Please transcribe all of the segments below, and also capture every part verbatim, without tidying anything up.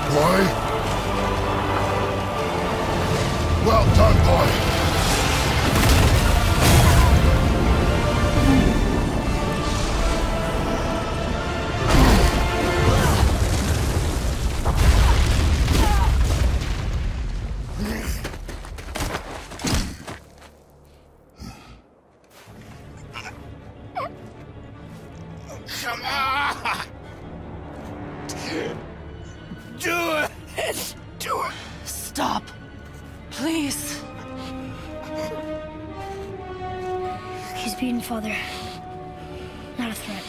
boy. Well done, boy. Come on! Do it! Do it! Stop! Please! He's beaten, Father. Not a threat.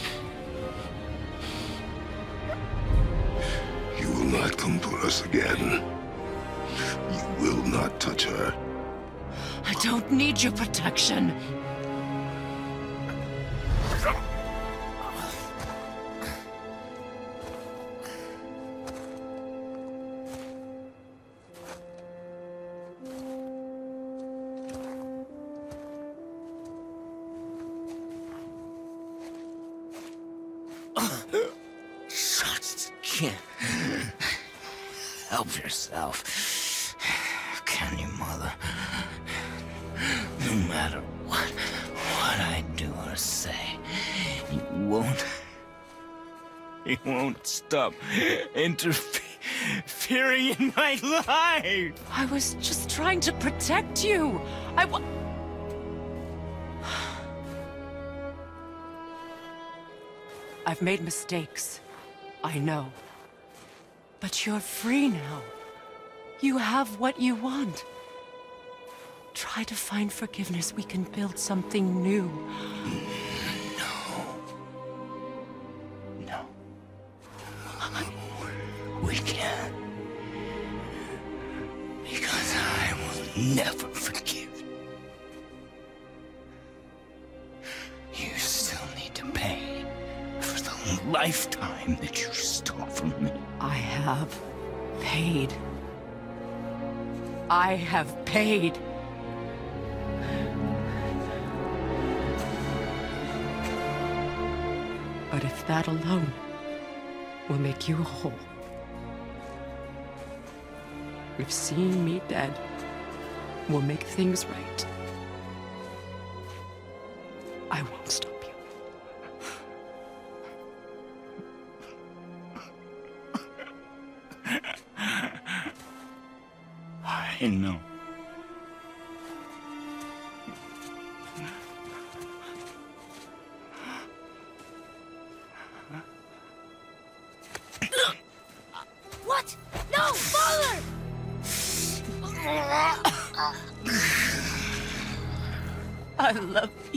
You will not come for us again. You will not touch her. I don't need your protection. Just can't help yourself, can you, Mother? No matter what, what I do or say, you won't, you won't stop interfering in my life. I was just trying to protect you. I wa- I've made mistakes. I know. But you're free now. You have what you want. Try to find forgiveness. We can build something new. No. No. We can't. Because I will never forgive you. You still need to pay for the lifetime that you stole from me. I have paid. I have paid. But if that alone will make you whole, if seeing me dead will make things right, I won't stop you. I know. What? No, Father! I love you.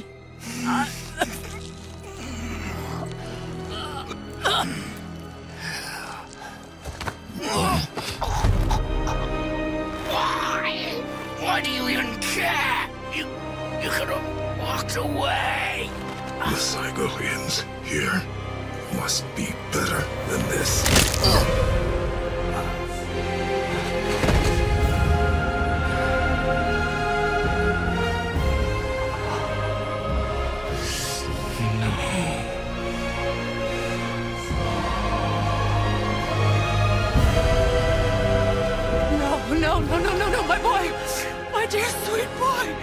Why? Why do you even care? You, you could have walked away. The Cygolians here must be better than this. No, no, no, no, no, my boy! My dear sweet boy!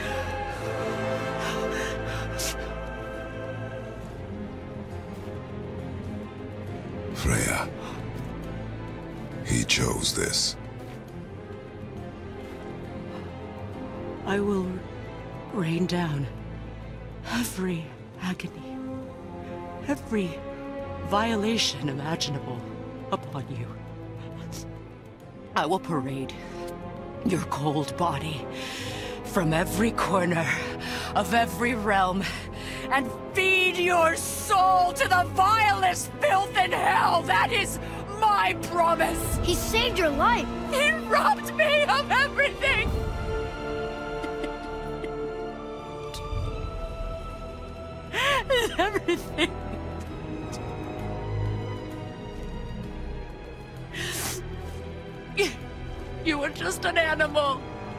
Freya. He chose this. I will rain down every agony, every violation imaginable upon you. I will parade your cold body from every corner of every realm and feed your soul to the vilest filth in hell. That is my promise. He saved your life. He robbed me of everything. Everything. You were just an animal.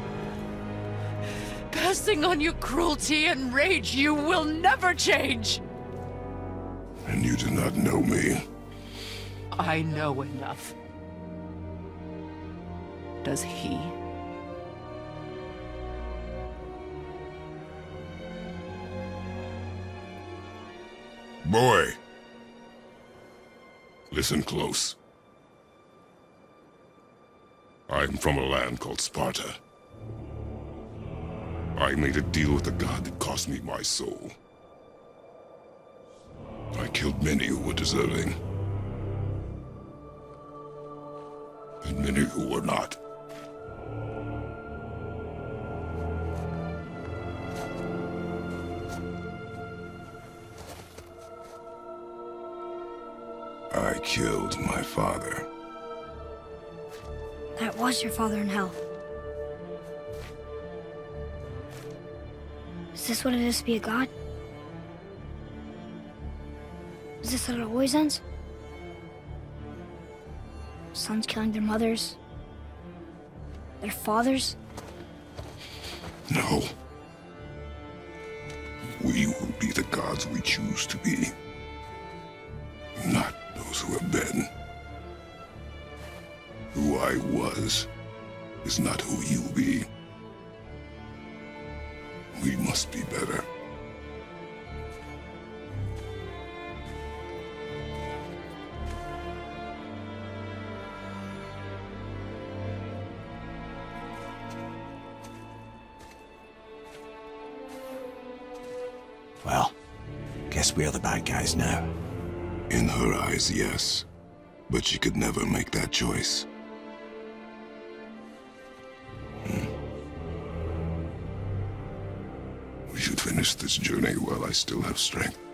Passing on your cruelty and rage, you will never change. And you do not know me. I know enough. does he. Boy! Listen close. I'm from a land called Sparta. I made a deal with the god that cost me my soul. I killed many who were deserving. And many who were not. I killed my father. That was your father in hell. Is this what it is to be a god? Is this how it always ends? Sons killing their mothers? Their fathers? No. We will be the gods we choose to be. Not those who have been. Who I was is not who you be. We must be better. Well, guess we're the bad guys now. In her eyes, yes. But she could never make that choice. Hmm. We should finish this journey while I still have strength.